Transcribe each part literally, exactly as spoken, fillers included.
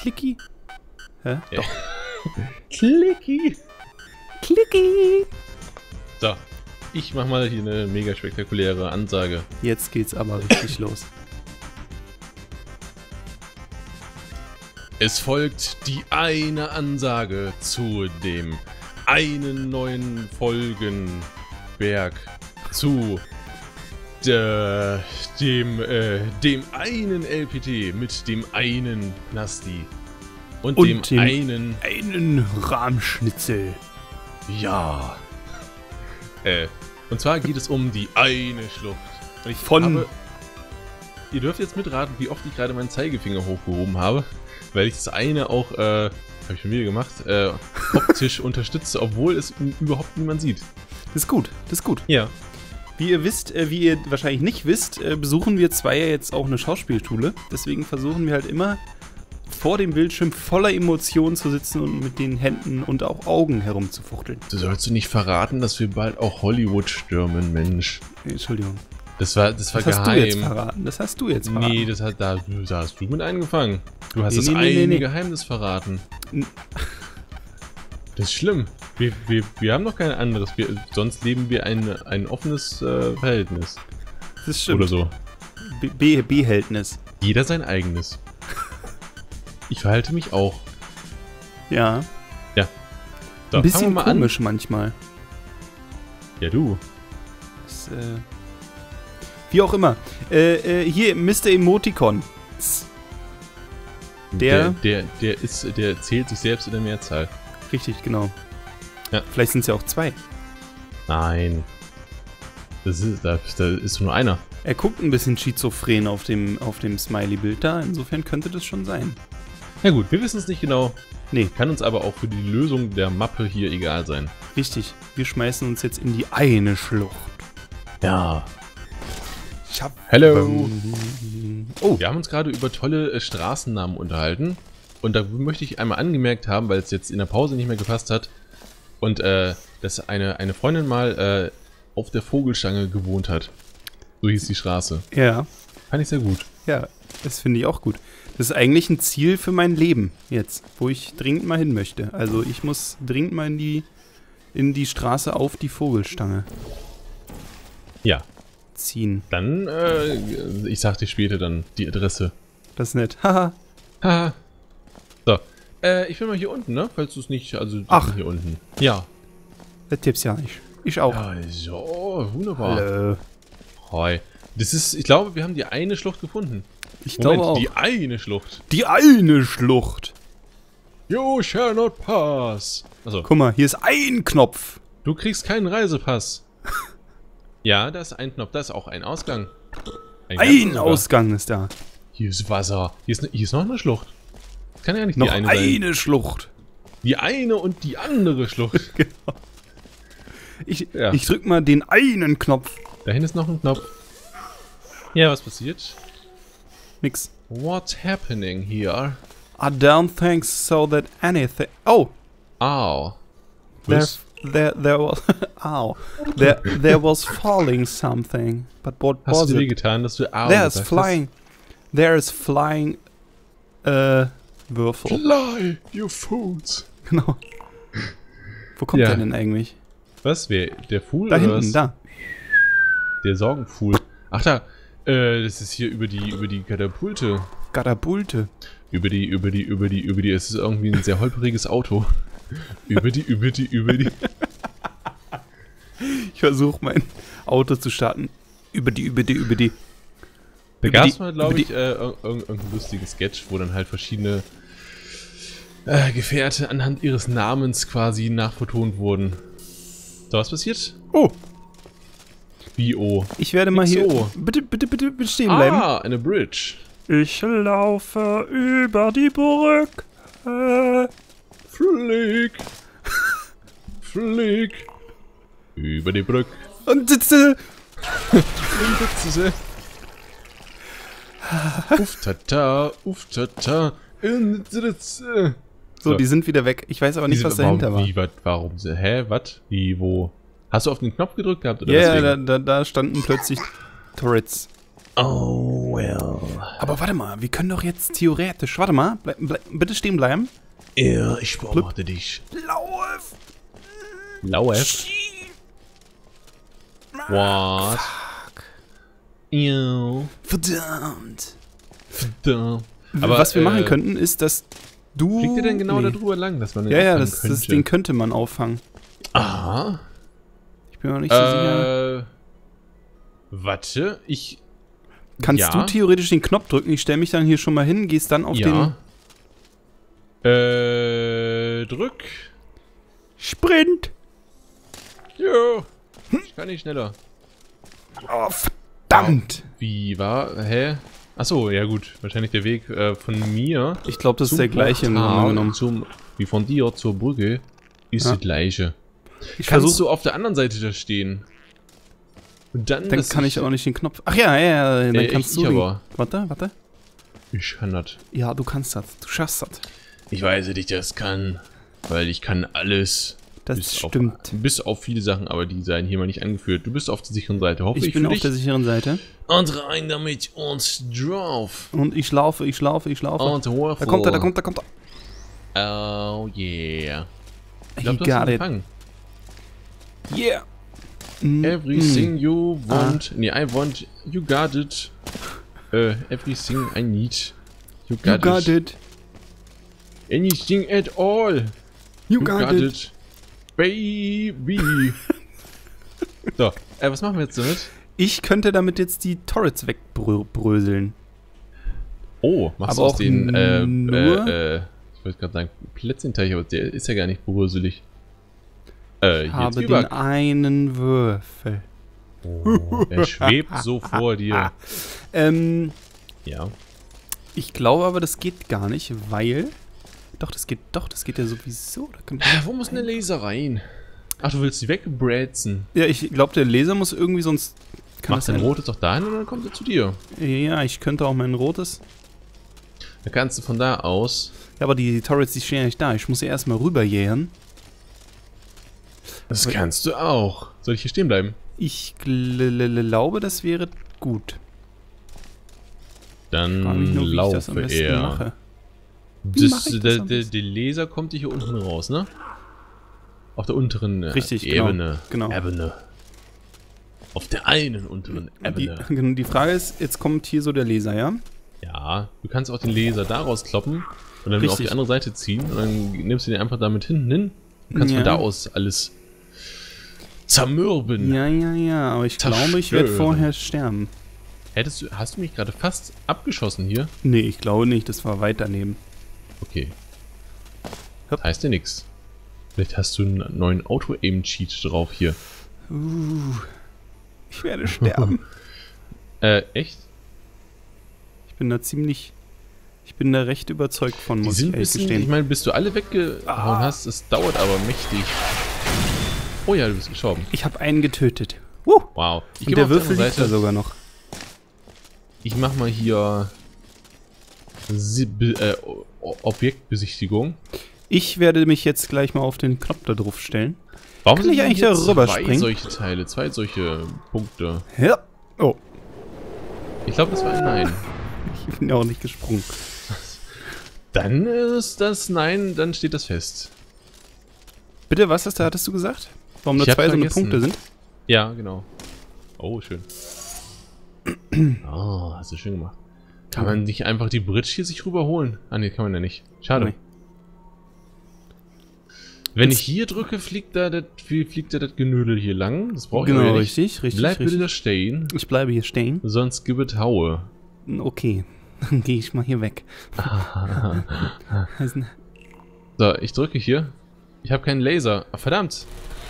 Clicky? Hä? Ja. Doch. Clicky. Clicky. So, ich mach mal hier eine mega spektakuläre Ansage. Jetzt geht's aber richtig los. Es folgt die eine Ansage zu dem einen neuen Folgenberg, zu der, dem, äh, dem einen L P T mit dem einen Plasti und, Und dem, dem einen, Einen Rahmschnitzel. ja. Äh, und zwar geht es um die eine Schlucht. Und ich Von- habe, ihr dürft jetzt mitraten, wie oft ich gerade meinen Zeigefinger hochgehoben habe, weil ich das eine auch, äh, habe ich schon wieder gemacht, äh, optisch unterstütze, obwohl es überhaupt niemand sieht. Das ist gut, das ist gut. Ja. Wie ihr wisst, äh, wie ihr wahrscheinlich nicht wisst, äh, besuchen wir zwei ja jetzt auch eine Schauspielschule. Deswegen versuchen wir halt immer vor dem Bildschirm voller Emotionen zu sitzen und mit den Händen und auch Augen herumzufuchteln. Du sollst du nicht verraten, dass wir bald auch Hollywood stürmen, Mensch. Entschuldigung. Das war, das war Das hast du jetzt geheim. verraten. Das hast du jetzt verraten. Nee, das hat, da, da hast du mit angefangen. Du hast Nee, das nee, nee, eine nee, nee. Geheimnis verraten. N- Das ist schlimm. Wir, wir, wir haben noch kein anderes. Wir, sonst leben wir ein, ein offenes äh, Verhältnis. Das stimmt. Oder so. B- B- Behältnis. Jeder sein eigenes. Ich verhalte mich auch. Ja. Ja. So, Ein bisschen fangen wir mal komisch manchmal. an. Ja, du. Das, äh, wie auch immer. Äh, äh, hier, Mister Emoticon. Z- Der- Der, der, der, ist, der zählt sich selbst in der Mehrzahl. Richtig, genau. Ja. Vielleicht sind es ja auch zwei. Nein. Das ist, da, da ist nur einer. Er guckt ein bisschen schizophren auf dem, auf dem Smiley-Bild da. Insofern könnte das schon sein. Na gut, wir wissen es nicht genau. Nee, Kann uns aber auch für die Lösung der Mappe hier egal sein. richtig. Wir schmeißen uns jetzt in die eine Schlucht. Ja. Ich hab... Hello. Oh, Wir haben uns gerade über tolle äh, Straßennamen unterhalten. Und da möchte ich einmal angemerkt haben, weil es jetzt in der Pause nicht mehr gepasst hat. Und äh, dass eine, eine Freundin mal äh, auf der Vogelstange gewohnt hat. So hieß die Straße. ja. Fand ich sehr gut. Ja, das finde ich auch gut. Das ist eigentlich ein Ziel für mein Leben jetzt, wo ich dringend mal hin möchte. Also ich muss dringend mal in die, in die Straße auf die Vogelstange Ja, ziehen. dann, äh, ich sag dir später dann die Adresse. Das ist nett. Haha. Haha. So, äh, ich bin mal hier unten, ne? Falls du es nicht, also ich Ach. bin hier unten. Ja. Das tippt's ja nicht. Ich auch. Ja, so, wunderbar. Hallo. Hi. Das ist, ich glaube, wir haben die eine Schlucht gefunden. Ich Moment, glaube auch. die eine Schlucht. Die eine Schlucht. You shall not pass. Also, Guck mal, hier ist ein Knopf. du kriegst keinen Reisepass. Ja, da ist ein Knopf, da ist auch ein Ausgang. Ein ganzer Ausgang ist da. Hier ist Wasser. Hier ist, ne, hier ist noch eine Schlucht. Das kann ja nicht Noch die eine, eine sein. Schlucht. Die eine und die andere Schlucht. Genau. Ich, Ja. ich drück mal den einen Knopf. Dahin ist noch ein Knopf. Ja, was passiert? Nix. What's happening here? I don't think so that anything... Oh! Ow. There, Was? there, there was... Ow. There, there was falling something. But what Hast was du dir it? getan, dass du Ow There's gesagt flying... There's flying... Äh... Würfel. hast? Fly, you fools. Genau. Wo kommt Ja. der denn eigentlich? Was? Wer? Der Fool Da oder hinten, was? da. Der Sorgenfool. Ach da. Äh, das ist hier über die, über die Katapulte. Katapulte. Über die, über die, über die, über die. Es ist irgendwie ein sehr holpriges Auto. Über die, über die, über die. Ich versuche mein Auto zu starten. Über die, über die, über die. Da Über gab die- es mal, glaube über ich, äh, irg- irg- irgendeinen lustigen Sketch, wo dann halt verschiedene äh, Gefährte anhand ihres Namens quasi nachvertont wurden. So, was passiert? Oh! Wie oh? Ich werde mal Nix hier... so. Bitte, bitte, bitte, bitte stehen bleiben. Ah, eine Bridge. Ich laufe über die Brücke. Flieg. Flieg. Über die Brücke. Und sitze. Uff tata, uff tata. So, So, die sind wieder weg. Ich weiß aber nicht, was dahinter war. Wie, wat, warum? Hä, was? Wie, wo? Hast du auf den Knopf gedrückt gehabt oder Ja, ja, deswegen? da, da, da standen plötzlich Turrets. Oh, well. Aber warte mal, wir können doch jetzt theoretisch... Warte mal, bleib, bleib, bitte stehen bleiben. Ja, ich beobachte dich. Lauf! Lauf? What? Fuck. Ew. Verdammt. Verdammt. Aber, was wir äh, machen könnten, ist, dass du... Fliegt ihr denn genau nee. da drüber lang, dass man den Ja, ja, auffangen das, könnte? das, den könnte man auffangen. Aha. Ich bin mir noch nicht so sicher. Äh, warte, ich... Kannst ja. du theoretisch den Knopf drücken? Ich stelle mich dann hier schon mal hin, gehst dann auf Ja. Äh, drück. den... Sprint! Jo. Ich kann nicht schneller. Oh, verdammt! Wie war... Hä? Achso, ja gut. Wahrscheinlich der Weg äh, von mir... Ich glaube, das ist zum der gleiche im Grunde Portal genommen. Zum, wie von dir zur Brücke ist Ja. das gleiche. Ich Kannst versuch, du auf der anderen Seite da stehen? Und dann, dann dass kann ich auch nicht den Knopf... Ach ja, ja, ja, dann Äh, kannst ich du den... aber. Warte, warte. Ich kann das. Ja, du kannst das. Du schaffst das. Ich weiß, dass ich das kann. Weil ich kann alles. Das bis stimmt. Auf, bis auf viele Sachen, aber die seien hier mal nicht angeführt. Du bist auf der sicheren Seite, hoffe ich, Ich bin für auf dich. der sicheren Seite. Und rein damit und drauf. Und ich laufe, ich laufe, ich laufe. Und hoch. Da kommt er, da kommt er, da kommt er. Oh yeah. Ich He glaub, du hast got ihn it. gefangen. Yeah. Mm, Everything mm. you want. Nee, I want. You got it. Äh, everything I need. You got, You got it. it. Anything at all. You got it. Baby. So, äh, was machen wir jetzt damit? Ich könnte damit jetzt die Turrets wegbröseln. Oh, machst Aber du aus auch den, äh, nur- äh, äh, ich wollte gerade sagen, Plätzchenteig, aber der ist ja gar nicht bröselig. Äh, hier Habe den Zwieback. einen Würfel. Oh, er schwebt so vor dir. Ähm, Ja. ich glaube aber, das geht gar nicht, weil... Doch, das geht, doch, das geht ja sowieso. Da kann Äh, Wo muss denn der Laser rein? Ach, du willst sie wegbrätzen. ja, ich glaube, der Laser muss irgendwie sonst... Kann Machst das dein sein? rotes doch dahin und dann kommt er zu dir. Ja, ich könnte auch mein rotes... Da kannst du von da aus... Ja, aber die Turrets, die stehen ja nicht da. Ich muss sie erstmal rüberjähren. Das kannst du auch. Soll ich hier stehen bleiben? Ich gl- glaube, das wäre gut. Frage mich Dann nur, wie ich das am laufe besten er. mache. Das, mache ich das der, am der, besten? der Laser kommt hier unten raus, ne? Auf der unteren äh, Richtig, genau, Ebene. genau. Ebene. Auf der einen unteren Die, Ebene. die Frage ist, jetzt kommt hier so der Laser, ja? Ja, du kannst auch den Laser daraus kloppen und dann auf Richtig. die andere Seite ziehen und dann nimmst du den einfach damit hinten hin und kannst Ja. von da aus alles zermürben. Ja, ja, ja, aber ich glaube, ich werde Zerstören. vorher sterben. Hättest du, hast du mich gerade fast abgeschossen hier? Nee, ich glaube nicht, das war weit daneben. Okay. Hopp. Das heißt ja nichts. Vielleicht hast du einen neuen Auto-Aim-Cheat drauf hier. Uh, ich werde sterben. Äh, echt? Ich bin da ziemlich... Ich bin da recht überzeugt von, Die muss ich sind ein ehrlich bisschen, ich gestehen. meine, bis du alle weggehauen Ah. hast, es dauert aber mächtig. Oh ja, du bist gestorben. Ich habe einen getötet. Uh, Wow. Ich und geh der mal auf die Würfel andere liegt da sogar noch. Ich mach mal hier Sie Be äh, O- Objektbesichtigung. Ich werde mich jetzt gleich mal auf den Knopf da drauf stellen. Warum Kann sind ich denn eigentlich hier da rüber zwei springen? solche Teile, zwei solche Punkte? Ja. Oh, Ich glaube, das war ein Nein. ich bin ja auch nicht gesprungen. Dann ist das Nein, dann steht das fest. Bitte, was ist da, hattest du gesagt? Warum nur Ich hab zwei so eine vergessen. Punkte sind? Ja, genau. Oh, schön. Oh, hast du schön gemacht. Kann man nicht einfach die Bridge hier sich rüberholen? Ah, ne, kann man ja nicht. Schade. Nee. Wenn Jetzt- ich hier drücke, fliegt da das, fliegt da das Genödel hier lang. Das brauche ich Genau, aber nicht. richtig, richtig, Bleib bitte richtig. da stehen, Ich bleibe hier stehen. sonst gib es Haue. Okay, dann gehe ich mal hier weg. Also, So, ich drücke hier. Ich habe keinen Laser. Ah, verdammt.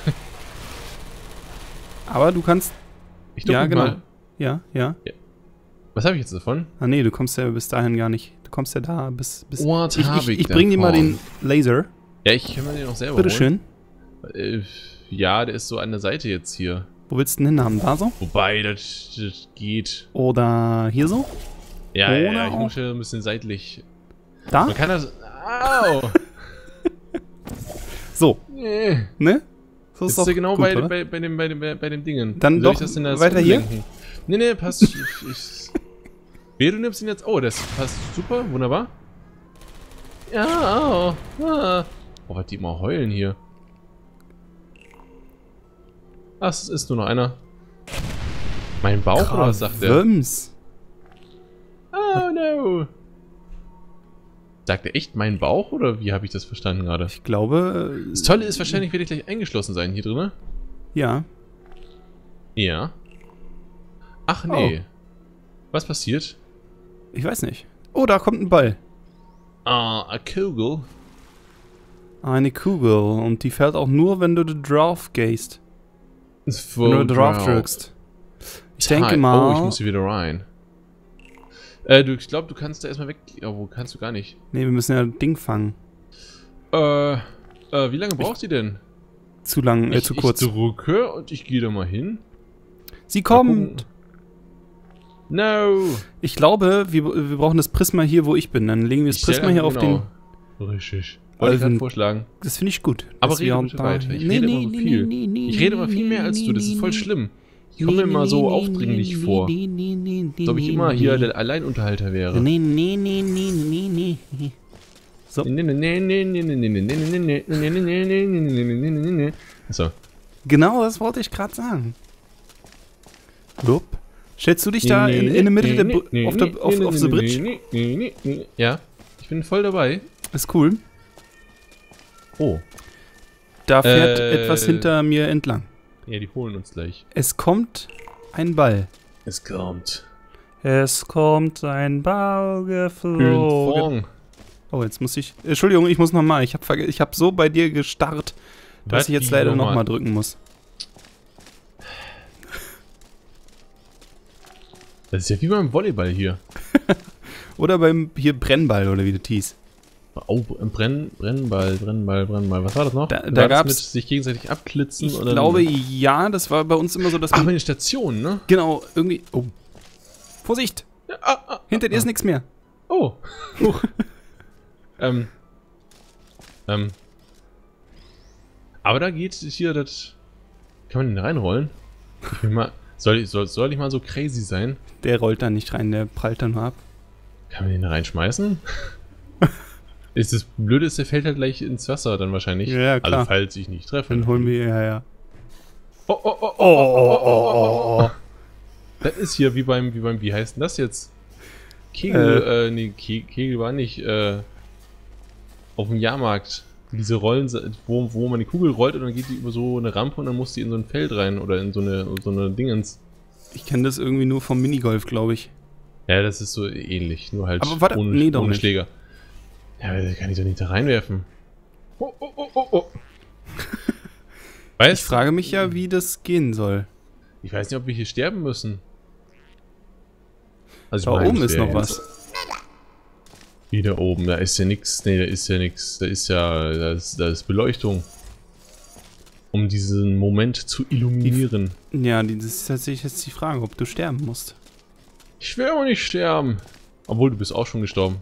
aber du kannst... Ich drücke Ja, genau. mal. Ja, ja. Was habe ich jetzt davon? Ah nee, du kommst ja bis dahin gar nicht. Du kommst ja da bis... bis What ich hab ich, ich ich bring dir mal davon? den Laser. Ja, ich kann mir den auch selber Bitteschön. holen. Äh, ja, der ist so an der Seite jetzt hier. Wo willst du den hin haben? Da so? Wobei, das, das geht. Oder hier so? Ja, ja, Oder ja, ich auch- muss ja ein bisschen seitlich. Da? Man kann das... Au! So, Nee. ne? So Ist doch ja genau gut, bei, oder? bei, bei, dem, bei, dem, bei dem Dingen. Dann Wie soll doch ich das denn da weiter hier? umlenken? Nee, nee, passt. ich, ich, Wer, du nimmst ihn jetzt... Oh, das passt super, wunderbar. Ja, oh, ah. Oh, was die immer heulen hier. Ach, es ist nur noch einer. Mein Bauch, oder was sagt der? Wumms. Oh, no. Sagt er echt mein Bauch, oder wie habe ich das verstanden gerade? Ich glaube... Das Tolle ist, wahrscheinlich werde ich gleich eingeschlossen sein hier drin. Ja. Ja. Ach, nee. Oh. Was passiert? Ich weiß nicht. Oh, da kommt ein Ball. Ah, eine Kugel. Eine Kugel. Und die fällt auch nur, wenn du den Drauf gehst. Wenn du Drauf drückst. Ich Time. denke mal... Oh, ich muss hier wieder rein. Äh, du, ich glaube, du kannst da erstmal weg... Oh, wo kannst du gar nicht? Nee, wir müssen ja das Ding fangen. Äh, äh, wie lange braucht sie denn? Zu lang, äh, ich, zu kurz. Ich drücke und ich gehe da mal hin. Sie kommt! No! Ich glaube, wir, wir brauchen das Prisma hier, wo ich bin. Dann legen wir das Ich Prisma hier auf genau. den... Richtig. Wollte Also, ich gerade vorschlagen. Das finde ich gut. Aber dass rede wir bitte da- weiter. Ich Nee, rede nee, immer so nee, viel. nee, nee, Ich rede immer nee, viel mehr als du. Das ist voll nee, schlimm. Ich nee, komme mir immer so nee, aufdringlich nee, vor. nee, nee, nee, Als ob ich nee, immer nee. hier der Alleinunterhalter wäre. Nee, nee, nee, nee, nee, nee. So. So. Genau, das wollte ich gerade sagen. Lob. Stellst du dich da in, in der Mitte der Br- auf, der, auf, auf the Bridge? Ja, ich bin voll dabei. Ist cool. Oh. Da fährt Äh. etwas hinter mir entlang. Ja, die holen uns gleich. Es kommt ein Ball. Es kommt. Es kommt ein Ball geflogen. Fong. Oh, jetzt muss ich... Entschuldigung, ich muss nochmal. Ich habe ich hab so bei dir gestarrt, dass Was? ich jetzt Wie leider nochmal? nochmal drücken muss. Das ist ja wie beim Volleyball hier. Oder beim hier Brennball, oder wie das hieß. Oh, Brenn, Brennball, Brennball, Brennball. Was war das noch? Da- War da das gab's- mit sich gegenseitig abklitzen? Ich oder glaube, ja, das war bei uns immer so, dass Ach, man... meine Station, ne? Genau, irgendwie... Oh. Vorsicht! Ja, ah, ah, Hinter dir ah, ist nichts mehr. Oh. Huch. ähm. Ähm. Aber da geht hier das... Kann man den da reinrollen? Ich bin mal... Soll ich, soll, soll ich mal so crazy sein? Der rollt da nicht rein, der prallt da nur ab. Kann man den da reinschmeißen? ist das Blöde ist, der fällt halt gleich ins Wasser dann wahrscheinlich. Ja, ja, klar. Also falls ich nicht treffe. Dann holen wir... Ja, ja. Oh, oh, oh, oh, Oh, oh, oh, oh, oh. Das ist hier wie beim, wie beim, wie heißt denn das jetzt? Kegel, äh, äh nee, Ke Kegel war nicht, äh, auf dem Jahrmarkt. Diese Rollen, wo, wo man die Kugel rollt und dann geht die über so eine Rampe und dann muss die in so ein Feld rein oder in so eine, so eine Dingens. Ich kenne das irgendwie nur vom Minigolf, glaube ich. Ja, das ist so ähnlich, nur halt Aber warte, ohne, nee, doch ohne nicht. Schläger. Ja, aber das kann ich doch nicht da reinwerfen. Oh, oh, oh, oh, oh. Ich Weißt du? frage mich ja, wie das gehen soll. Ich weiß nicht, ob wir hier sterben müssen. Also Da ich meine, oben das ist wär noch jetzt- was. Wie da oben, da ist ja nix. Nee, da ist ja nix. Da ist ja, da ist, da ist Beleuchtung. Um diesen Moment zu illuminieren. Ja, die- das ist tatsächlich jetzt die Frage, ob du sterben musst. Ich will aber nicht sterben. Obwohl, du bist auch schon gestorben.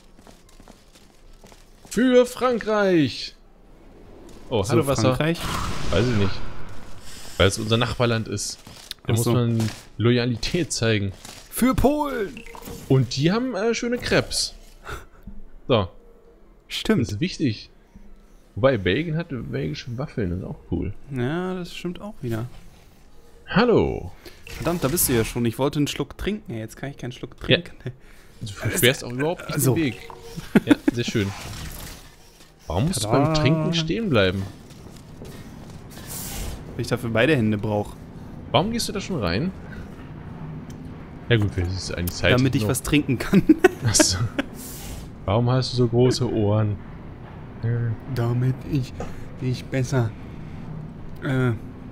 Für Frankreich! Oh, So, hallo Wasser. Frankreich? Weiß ich nicht. Weil es unser Nachbarland ist. Da Ach muss so. man Loyalität zeigen. Für Polen! Und die haben äh, schöne Krebs. So, das Stimmt. ist wichtig. Wobei, Belgien hat belgische Waffeln, das ist auch cool. Ja, das stimmt auch wieder. Hallo. Verdammt, da bist du ja schon. Ich wollte einen Schluck trinken. Ja, jetzt kann ich keinen Schluck trinken. Du versperrst auch überhaupt nicht so. den Weg. Ja, sehr schön. Warum musst du Tada. beim Trinken stehen bleiben? Weil ich dafür beide Hände brauche. Warum gehst du da schon rein? Ja gut, es ist eigentlich Zeit. Damit ich noch. was trinken kann. Achso. Warum hast du so große Ohren? Damit ich dich besser äh,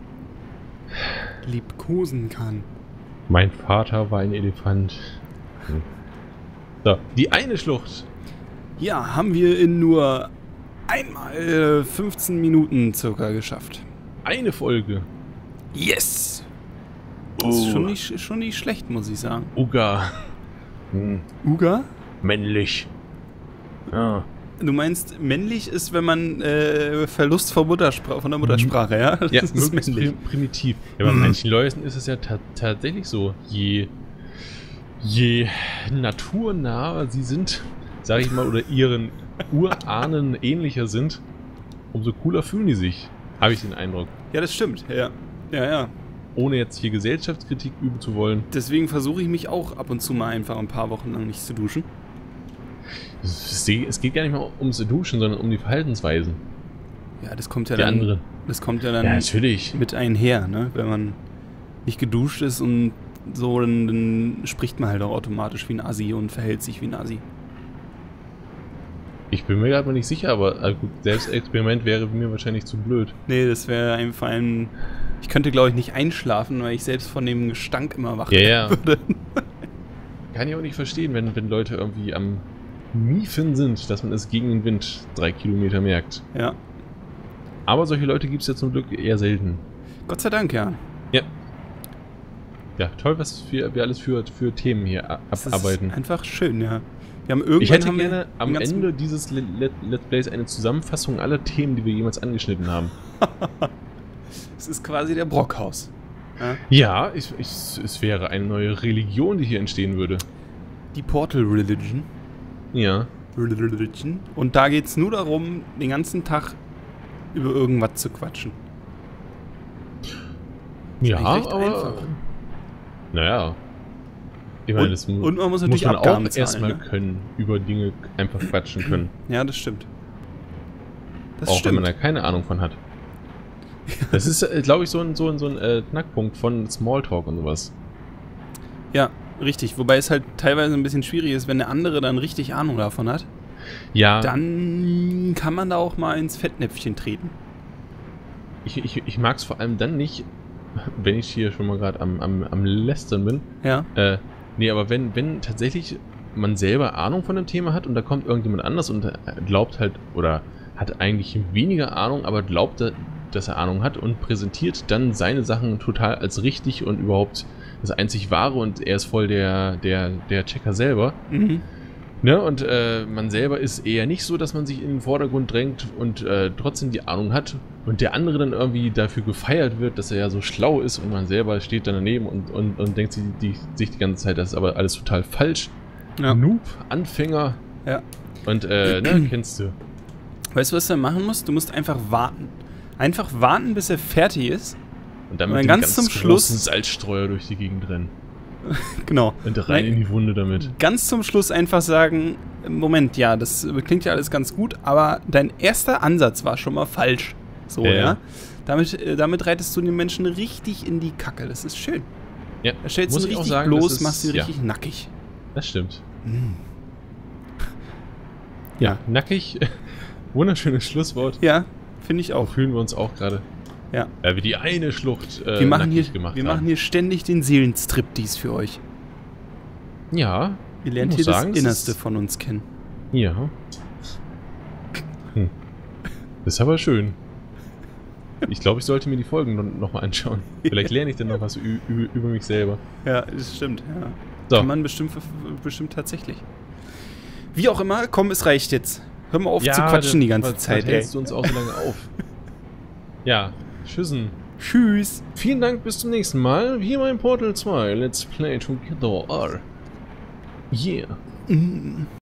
liebkosen kann. Mein Vater war ein Elefant. Hm. So, die eine Schlucht. Ja, haben wir in nur einmal äh, fünfzehn Minuten circa geschafft. Eine Folge. Yes! Das ist schon nicht, schon nicht schlecht, muss ich sagen. Uga. Hm. Uga? Männlich. Ja. Du meinst, männlich ist, wenn man äh, Verlust von, Mutterspra von der Muttersprache, ja? Das Ja, ist möglichst männlich. prim primitiv. Ja, bei manchen Leuten ist es ja ta tatsächlich so. Je, je naturnah sie sind, sage ich mal, oder ihren Urahnen ähnlicher sind, umso cooler fühlen die sich, habe ich den Eindruck. Ja, das stimmt, ja. Ja, ja. Ohne jetzt hier Gesellschaftskritik üben zu wollen. Deswegen versuche ich mich auch ab und zu mal einfach ein paar Wochen lang nicht zu duschen. Es geht gar nicht mehr ums Duschen, sondern um die Verhaltensweisen. Ja, das kommt ja Die dann, andere. das kommt ja dann Ja, natürlich. mit einher, ne? Wenn man nicht geduscht ist und so, dann, dann spricht man halt auch automatisch wie ein Assi und verhält sich wie ein Assi. Ich bin mir gerade mal nicht sicher, aber also gut, Selbstexperiment wäre mir wahrscheinlich zu blöd. Nee, das wäre einfach ein... Ich könnte, glaube ich, nicht einschlafen, weil ich selbst von dem Gestank immer wach Ja, ja. würde. Kann ich auch nicht verstehen, wenn, wenn Leute irgendwie am Miefen sind, dass man es gegen den Wind drei Kilometer merkt. Ja. Aber solche Leute gibt es ja zum Glück eher selten. Gott sei Dank, ja. Ja. Ja, toll, was wir, wir alles für, für Themen hier a- Das abarbeiten. ist einfach schön, ja. Wir haben irgendwann Ich hätte haben wir gerne am den ganzen- Ende dieses Let Let Let's Plays eine Zusammenfassung aller Themen, die wir jemals angeschnitten haben. Es ist quasi der Brockhaus. Ja? Ja, ich, ich, es wäre eine neue Religion, die hier entstehen würde. Die Portal Religion. Ja. Religion. Und da geht es nur darum, den ganzen Tag über irgendwas zu quatschen. Ja, eigentlich recht aber... einfach. Naja. Ich meine, Und- das mu- und man muss natürlich man Abgaben auch zahlen, erstmal ne? können, über Dinge einfach quatschen können. Ja, das stimmt. Das auch stimmt. wenn man da keine Ahnung von hat. Das ist, äh, glaube ich, so ein, so ein, so ein äh, Knackpunkt von Smalltalk und sowas. Ja, richtig. Wobei es halt teilweise ein bisschen schwierig ist, wenn der andere dann richtig Ahnung davon hat. Ja, Dann kann man da auch mal ins Fettnäpfchen treten. ich, ich, ich mag es vor allem dann nicht, wenn ich hier schon mal gerade am, am, am Lästern bin. Ja. Äh, nee, aber wenn, wenn tatsächlich man selber Ahnung von dem Thema hat und da kommt irgendjemand anders und äh, glaubt halt, oder hat eigentlich weniger Ahnung, aber glaubt, dass er Ahnung hat und präsentiert dann seine Sachen total als richtig und überhaupt das einzig Wahre und er ist voll der, der, der Checker selber. Mhm. Ne? Und äh, man selber ist eher nicht so, dass man sich in den Vordergrund drängt und äh, trotzdem die Ahnung hat und der andere dann irgendwie dafür gefeiert wird, dass er ja so schlau ist und man selber steht dann daneben und, und, und denkt sich die, sich die ganze Zeit, das ist aber alles total falsch. Ja. Noob, Anfänger Ja. und äh, ne, kennst du. Weißt du, was du machen musst? Du musst einfach warten. Einfach warten, bis er fertig ist. Und dann Und mit dann dem ganz ganz zum Schluss- großen Salzstreuer durch die Gegend rennen. Genau. Und rein Nein. in die Wunde damit. Ganz zum Schluss einfach sagen, Moment, ja, das klingt ja alles ganz gut, aber dein erster Ansatz war schon mal falsch. So, Ja, ja. ja. Damit, äh, damit reitest du den Menschen richtig in die Kacke. Das ist schön. Ja, Da stellst muss du ihn ich auch richtig sagen, bloß, das ist- machst ihn ja. richtig nackig. Das stimmt. Mm. Ja, nackig. Wunderschönes Schlusswort. Ja, finde ich auch. Fühlen wir uns auch gerade. Ja. Weil wir die eine Schlucht äh, Wir machen, hier, nackig gemacht wir haben. machen hier ständig den Seelenstriptease für euch. Ja, Ihr lernt Ich hier muss das sagen, es Innerste ist- von uns kennen. ja. Hm. Das ist aber schön. Ich glaube, ich sollte mir die Folgen noch mal anschauen. Vielleicht lerne ich dann noch was ü- ü- über mich selber. Ja, das stimmt. Ja. So. Kann man bestimmt, bestimmt tatsächlich. Wie auch immer, komm, es reicht jetzt. Hör mal auf zu quatschen die ganze was, Zeit, was ey. hältst du uns auch so lange auf? Ja, tschüssen. Tschüss. Vielen Dank, bis zum nächsten Mal. Hier bei Portal zwei. Let's play together. Yeah. Mm.